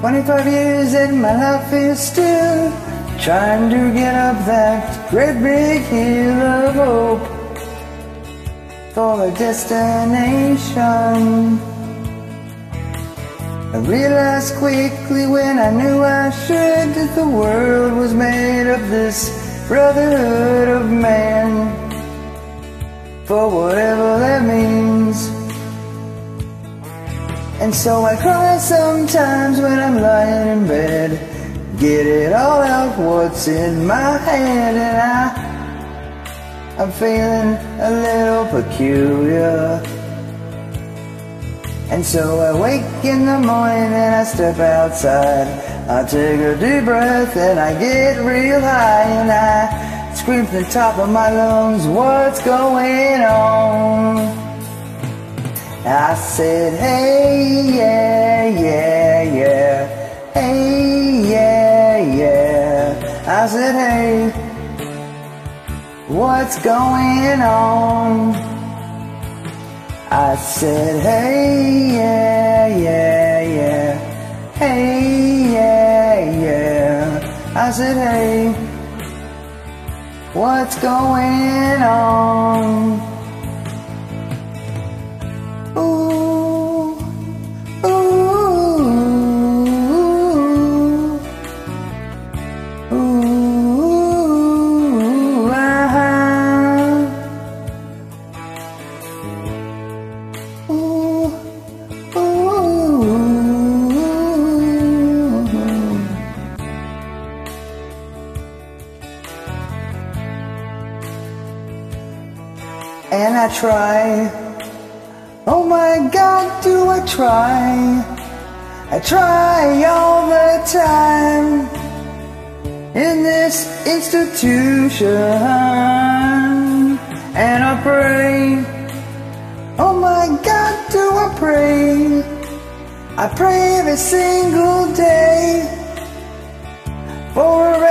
25 years and my life is still trying to get up that great big hill of hope for a destination. I realized quickly when I knew I should that the world was made of this brotherhood of man, for whatever that means. And so I cry sometimes when I'm lying in bed, get it all out what's in my head, and I'm feeling a little peculiar. And so I wake in the morning and I step outside, I take a deep breath and I get real high, and I scream from the top of my lungs, what's going on? I said, hey, yeah, yeah, yeah, hey, yeah, yeah. I said, hey, what's going on? I said, hey, yeah, yeah, yeah, hey, yeah, yeah. I said, hey, what's going on? Ooh, ooh, ooh, ooh, ooh. And I try, oh my God, do I try? I try all the time in this institution, and I pray, oh my God, do I pray? I pray every single day for a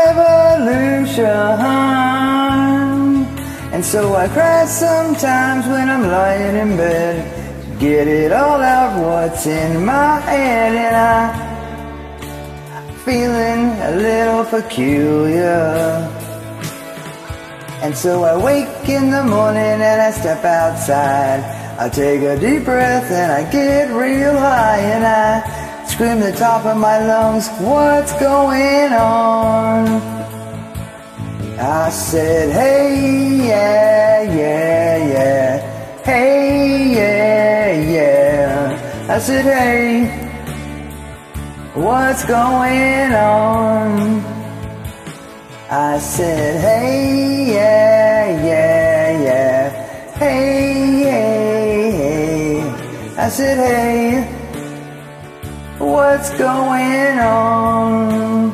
revolution. And so I cry sometimes when I'm lying in bed, get it all out what's in my head, and I'm feeling a little peculiar. And so I wake in the morning and I step outside, I take a deep breath and I get real high, and I scream at the top of my lungs, what's going on? I said, hey, yeah, yeah, yeah, hey, yeah, yeah. I said, hey, what's going on? I said, hey, yeah, yeah, yeah, hey, hey, hey. I said, hey, what's going on?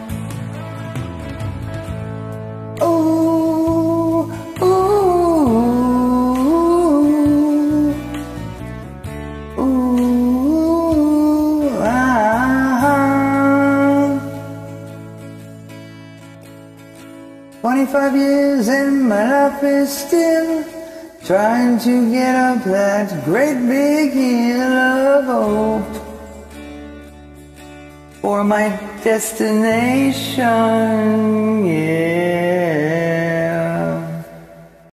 Ooh, ooh, ooh, 25 years and my life is still trying to get up that great big hill of hope for my destination, yeah.